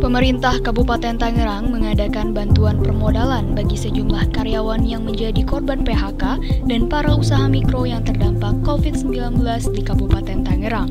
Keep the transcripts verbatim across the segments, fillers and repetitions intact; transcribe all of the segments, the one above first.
Pemerintah Kabupaten Tangerang mengadakan bantuan permodalan bagi sejumlah karyawan yang menjadi korban P H K dan para usaha mikro yang terdampak covid sembilan belas di Kabupaten Tangerang.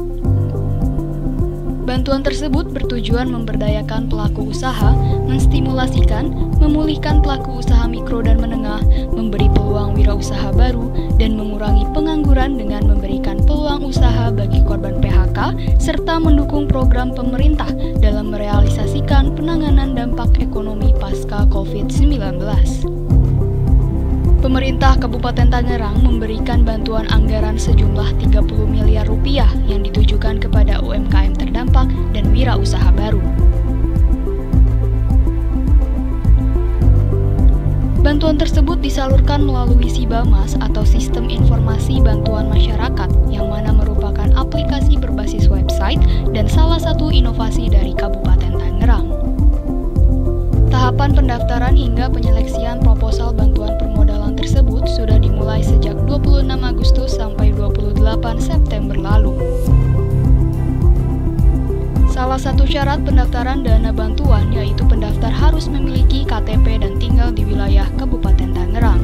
Bantuan tersebut bertujuan memberdayakan pelaku usaha, menstimulasikan, memulihkan pelaku usaha mikro dan menengah, memberi peluang wirausaha baru, dan mengurangi pengangguran dengan memberikan peluang usaha bagi korban P H K, serta mendukung program pemerintah dalam merealisasikan penanganan dampak ekonomi pasca covid sembilan belas. Pemerintah Kabupaten Tangerang memberikan bantuan anggaran sejumlah tiga puluh miliar rupiah yang ditujukan kepada U M K M terdampak dan wirausaha baru. Bantuan tersebut disalurkan melalui SIBAMAS atau Sistem Informasi Bantuan Masyarakat, yang mana merupakan aplikasi berbasis website dan salah satu inovasi dari Kabupaten Tangerang. Tahapan pendaftaran hingga penyeleksian proposal bantuan permodalan tersebut sudah dimulai sejak dua puluh enam Agustus sampai dua puluh delapan September lalu. Salah satu syarat pendaftaran dana bantuan yaitu pendaftar harus memiliki K T P dan tinggal di wilayah Kabupaten Tangerang.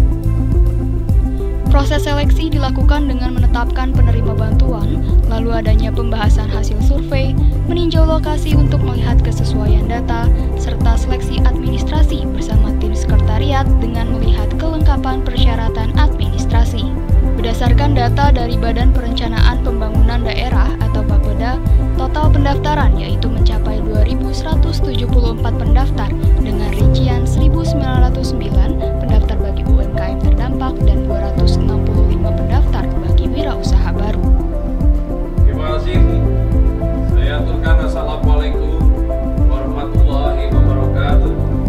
Proses seleksi dilakukan dengan menetapkan penerima bantuan, lalu adanya pembahasan hasil survei, meninjau lokasi untuk melihat kesesuaian data, serta seleksi administrasi bersama tim sekretariat dengan melihat kelengkapan persyaratan administrasi. Berdasarkan data dari Badan Perencanaan Pembangunan Daerah atau Bapeda, total pendaftaran yaitu mencapai dua ribu seratus tujuh puluh empat pendaftar dengan rincian seribu sembilan ratus sembilan pendaftar bagi U M K M terdampak dan dua ratus enam puluh lima pendaftar bagi wirausaha baru. Terima kasih. Saya aturkan Assalamualaikum warahmatullahi wabarakatuh.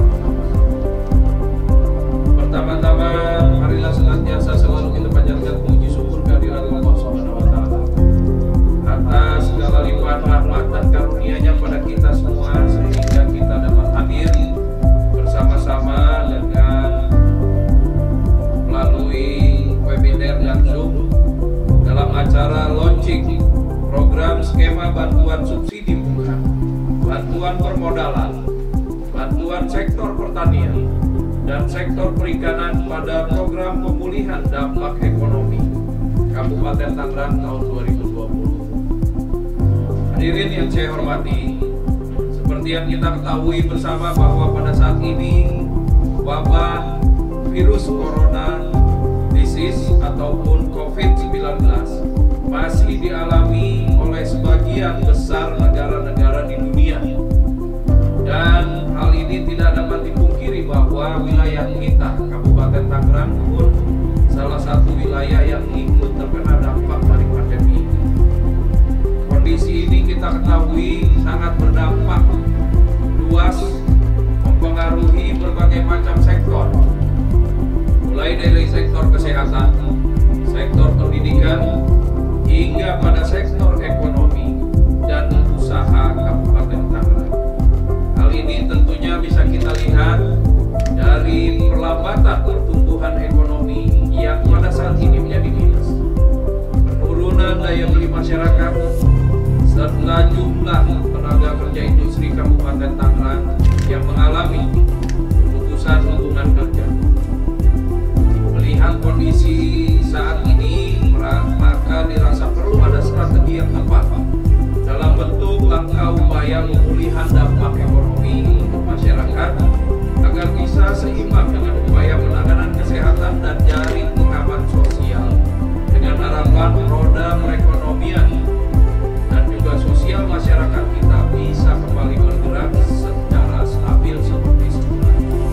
Pertama-tama, marilah senantiasa selalu kita panjatkan puji syukur kehadirat Allah Subhanahu wa taala atas segala limpahan rahmat dan karunia-Nya pada kita semua, sehingga kita dapat hadir bersama-sama dengan melalui webinar dan Zoom dalam acara launching program skema bantuan subsidi bunga, bantuan permodalan, bantuan sektor pertanian, dan sektor perikanan pada program pemulihan dampak ekonomi Kabupaten Tangerang tahun dua ribu dua puluh. Hadirin yang saya hormati, seperti yang kita ketahui bersama bahwa pada saat ini wabah virus corona disease ataupun covid sembilan belas masih dialami oleh sebagian besar negara-negara di dunia. Dan hal ini tidak dapat dipungkiri bahwa wilayah kita, Kabupaten Tangerang pun salah satu wilayah yang ikut terkena dampak dari pandemi ini. Kondisi ini kita ketahui sangat berdampak luas, mempengaruhi berbagai macam sektor, mulai dari sektor kesehatan, sektor pendidikan, hingga pada sektor ekonomi dan usaha Kabupaten Tangerang. Hal ini tentunya bisa kita lihat dari perlambatan pertumbuhan ekonomi yang pada saat ini menjadi minus, penurunan daya beli masyarakat, serta jumlah tenaga kerja industri Kabupaten Tangerang yang mengalami pemutusan hubungan kerja. Melihat kondisi saat ini, maka dirasa perlu ada strategi yang tepat dalam bentuk langkah upaya pemulihan dampak ekonomi untuk masyarakat agar bisa seimbang dengan upaya penanganan kesehatan dan jaring pengaman sosial dengan harapan roda perekonomian dan juga sosial masyarakat kita bisa kembali bergerak secara stabil seperti semula.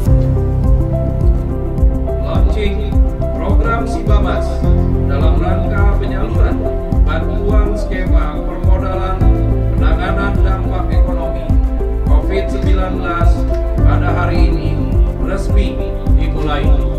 Launching program SIBAMAS dalam rangka penyaluran bantuan skema permodalan penanganan dampak ekonomi covid sembilan belas pada hari ini resmi dimulai.